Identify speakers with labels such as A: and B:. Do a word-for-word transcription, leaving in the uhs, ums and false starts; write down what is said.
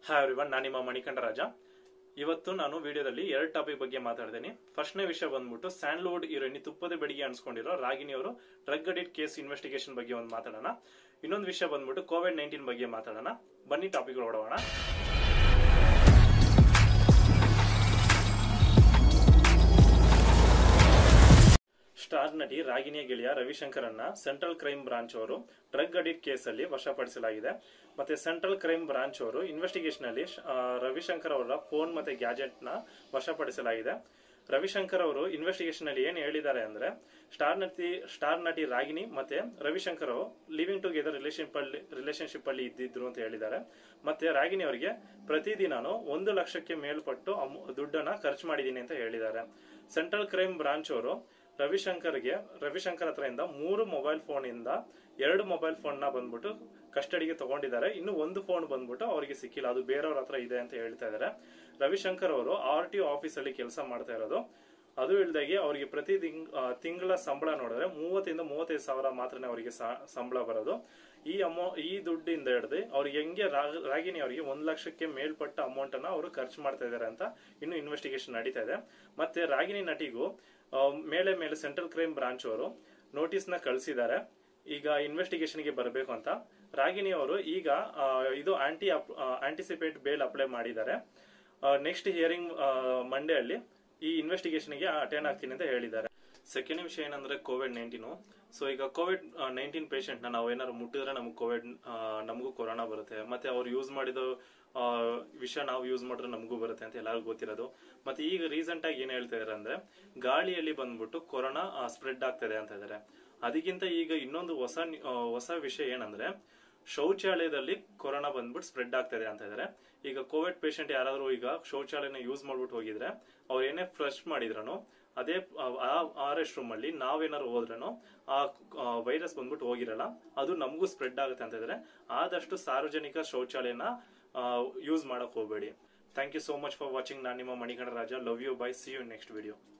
A: Hi everyone, ನಾನು ನಿಮ್ಮ ಮಣಿಕಂಠ ರಾಜ. ಇವತ್ತು ನಾನು ವಿಡಿಯೋದಲ್ಲಿ ಎರಡು ಟಾಪಿಕ್ ಬಗ್ಗೆ ಮಾತಾಡ್ತೀನಿ. ಫಸ್ಟ್ನೇ ವಿಷಯ ಬಂದ್ಬಿಟ್ಟು ಸ್ಯಾಂಡ್ಲ್ವುಡ್ ಹೀರೋಯಿನ್ ತುಪ್ಪದ ಬೆಡಿಗೆ ಅನ್ಸ್ಕೊಂಡಿರೋ ರಾಗಿಣಿ ಅವರು ಡ್ರಗ್ ಅಡಿಕ್ಟ್ ಕೇಸ್ ಇನ್ವೆಸ್ಟಿಗೇಷನ್ ಬಗ್ಗೆ ಒಂದು ಮಾತಾಡೋಣ. ಇನ್ನೊಂದು ವಿಷಯ ಬಂದ್ಬಿಟ್ಟು ಕೋವಿಡ್ ನೈನ್ಟೀನ್ ಬಗ್ಗೆ ಮಾತಾಡೋಣ. ಬನ್ನಿ ಟಾಪಿಕ್ ಹೊರಡೋಣ. ಸ್ಟಾರ್ ನಟಿ ರಾಗಿಣಿಯ ಗೆಳೆಯ ರವಿಶಂಕರನ್ನ ಸೆಂಟ್ರಲ್ ಕ್ರೈಮ್ ಬ್ರಾಂಚ್ ಅವರು ಡ್ರಗ್ ಅಡಿಕ್ಟ್ ಕೇಸ್ ಅಲ್ಲಿ ವಶಪಡಿಸಲಾಗಿದೆ. ಮತ್ತೆ ಸೆಂಟ್ರಲ್ ಕ್ರೈಮ್ ಬ್ರಾಂಚ್ ಅವರು ಇನ್ವೆಸ್ಟಿಗೇಷನ್ ಅಲ್ಲಿ ರವಿಶಂಕರ್ ಅವರ ಫೋನ್ ಮತ್ತೆ ಗ್ಯಾಜೆಟ್ ನ ವಶಪಡಿಸಲಾಗಿದೆ. ರವಿಶಂಕರ್ ಅವರು ಇನ್ವೆಸ್ಟಿಗೇಷನ್ ಅಲ್ಲಿ ಏನ್ ಹೇಳಿದ್ದಾರೆ ಅಂದ್ರೆ, ಸ್ಟಾರ್ ನಟಿ ಸ್ಟಾರ್ ನಟಿ ರಾಗಿಣಿ ಮತ್ತೆ ರವಿಶಂಕರ್ ಅವರು ಲಿವಿಂಗ್ ಟುಗೆದರ್ ರಿಲೇಶನ್ಶಿಪ್ ಅಲ್ಲಿ ರಿಲೇಶನ್ಶಿಪ್ ಅಲ್ಲಿ ಇದ್ದಿದ್ರು ಅಂತ ಹೇಳಿದ್ದಾರೆ. ಮತ್ತೆ ರಾಗಿಣಿ ಅವರಿಗೆ ಪ್ರತಿದಿನಾನು ಒಂದು ಲಕ್ಷಕ್ಕೆ ಮೇಲ್ಪಟ್ಟು ದುಡ್ಡನ್ನ ಖರ್ಚು ಮಾಡಿದೀನಿ ಅಂತ ಹೇಳಿದ್ದಾರೆ. ಸೆಂಟ್ರಲ್ ಕ್ರೈಮ್ ಬ್ರಾಂಚ್ ಅವರು ರವಿಶಂಕರ್ಗೆ ರವಿಶಂಕರ್ ಹತ್ರ ಇಂದ ಮೂರು ಮೊಬೈಲ್ ಫೋನ್ ಇಂದ ಎರಡು ಮೊಬೈಲ್ ಫೋನ್ ನ ಬಂದ್ಬಿಟ್ಟು ಕಸ್ಟಡಿಗೆ ತಗೊಂಡಿದ್ದಾರೆ. ಇನ್ನು ಒಂದು ಫೋನ್ ಬಂದ್ಬಿಟ್ಟು ಅವರಿಗೆ ಸಿಕ್ಕಿಲ್ಲ, ಅದು ಬೇರೆಯವ್ರ ಹತ್ರ ಇದೆ ಅಂತ ಹೇಳ್ತಾ ಇದ್ದಾರೆ. ರವಿಶಂಕರ್ ಅವರು ಆರ್ ಟಿ ಆಫೀಸ್ ಅಲ್ಲಿ ಕೆಲಸ ಮಾಡ್ತಾ ಇರೋದು. ಅದು ಇಲ್ದಾಗೆ ಅವರಿಗೆ ಪ್ರತಿ ತಿಂಗಳ ಸಂಬಳ ನೋಡಿದ್ರೆ ಮೂವತ್ತಿಂದ ಮೂವತ್ತೈದು ಸಾವಿರ ಮಾತ್ರನೇ ಅವರಿಗೆ ಸಂಬಳ ಬರೋದು. ಈ ಅಮೌ ಈ ದುಡ್ಡಿಂದ ಹಿಡಿದು ಅವ್ರಿಗೆ ಹೆಂಗೆ ರಾಗಿಣಿ ಅವರಿಗೆ ಒಂದ್ ಲಕ್ಷಕ್ಕೆ ಮೇಲ್ಪಟ್ಟ ಅಮೌಂಟ್ ಅನ್ನ ಅವರು ಖರ್ಚು ಮಾಡ್ತಾ ಇದ್ದಾರೆ ಅಂತ ಇನ್ನು ಇನ್ವೆಸ್ಟಿಗೇಷನ್ ನಡೀತಾ ಇದೆ. ಮತ್ತೆ ರಾಗಿಣಿ ನಟಿಗೂ ಮೇಲೆ ಮೇಲೆ ಸೆಂಟ್ರಲ್ ಕ್ರೈಮ್ ಬ್ರಾಂಚ್ ಅವರು ನೋಟಿಸ್ ನ ಕಳಿಸಿದ್ದಾರೆ ಈಗ ಇನ್ವೆಸ್ಟಿಗೇಷನ್ ಗೆ ಬರಬೇಕು ಅಂತ. ರಾಗಿಣಿ ಅವರು ಈಗ ಇದು ಆಂಟಿ ಆಂಟಿಸಿಪೇಟ್ ಬೇಲ್ ಅಪ್ಲೈ ಮಾಡಿದ್ದಾರೆ. ನೆಕ್ಸ್ಟ್ ಹಿಯರಿಂಗ್ ಮಂಡೇ ಅಲ್ಲಿ ಈ ಇನ್ವೆಸ್ಟಿಗೇಷನ್ ಗೆ ಅಟೆಂಡ್ ಆಗ್ತೀನಿ ಅಂತ ಹೇಳಿದ್ದಾರೆ. ಸೆಕೆಂಡ್ ವಿಷಯ ಏನಂದ್ರೆ ಕೋವಿಡ್ ನೈನ್ಟೀನ್. ಸೊ ಈಗ ಕೋವಿಡ್ ನೈನ್ಟೀನ್ ಪೇಷಂಟ್ ನ ನಾವು ಏನಾದ್ರು ಮುಟ್ಟಿದ್ರೆ ನಮ್ಗೆ ಕೋವಿಡ್ ನಮಗೂ ಕೊರೋನಾ ಬರುತ್ತೆ. ಮತ್ತೆ ಅವ್ರು ಯೂಸ್ ಮಾಡಿದ ವಿಷಯ ನಾವು ಯೂಸ್ ಮಾಡಿದ್ರೆ ನಮಗೂ ಬರುತ್ತೆ ಅಂತ ಎಲ್ಲರಿಗೂ ಗೊತ್ತಿರೋದು. ಮತ್ತೆ ಈಗ ರೀಸೆಂಟ್ ಆಗಿ ಏನ್ ಹೇಳ್ತಾ ಇದಾರೆ ಅಂದ್ರೆ, ಗಾಳಿಯಲ್ಲಿ ಬಂದ್ಬಿಟ್ಟು ಕೊರೋನಾ ಸ್ಪ್ರೆಡ್ ಆಗ್ತದೆ ಅಂತ ಇದಾರೆ. ಅದಕ್ಕಿಂತ ಈಗ ಇನ್ನೊಂದು ಹೊಸ ಹೊಸ ವಿಷಯ ಏನಂದ್ರೆ, ಶೌಚಾಲಯದಲ್ಲಿ ಕೊರೋನಾ ಬಂದ್ಬಿಟ್ಟು ಸ್ಪ್ರೆಡ್ ಆಗ್ತದೆ ಅಂತ ಇದಾರೆ. ಈಗ ಕೋವಿಡ್ ಪೇಷಂಟ್ ಯಾರಾದ್ರೂ ಈಗ ಶೌಚಾಲಯನ ಯೂಸ್ ಮಾಡ್ಬಿಟ್ಟು ಹೋಗಿದ್ರೆ ಅವ್ರು ಏನೇ ಫ್ಲಶ್ ಮಾಡಿದ್ರೂ ಅದೇ ಆ ರೆಸ್ಟ್ ರೂಮ್ ಅಲ್ಲಿ ನಾವೇನಾದ್ರು ಹೋದ್ರೂ ಆ ವೈರಸ್ ಬಂದ್ಬಿಟ್ಟು ಹೋಗಿರಲ್ಲ, ಅದು ನಮಗೂ ಸ್ಪ್ರೆಡ್ ಆಗುತ್ತೆ ಅಂತ ಇದಾರೆ. ಆದಷ್ಟು ಸಾರ್ವಜನಿಕ ಶೌಚಾಲಯನ ಯೂಸ್ ಮಾಡಕ್ ಹೋಗಬೇಡಿ. Thank you so much for watching. ನಾನು ನಿಮ್ಮ Manikantha Raja. Love you. Bye. See you next video.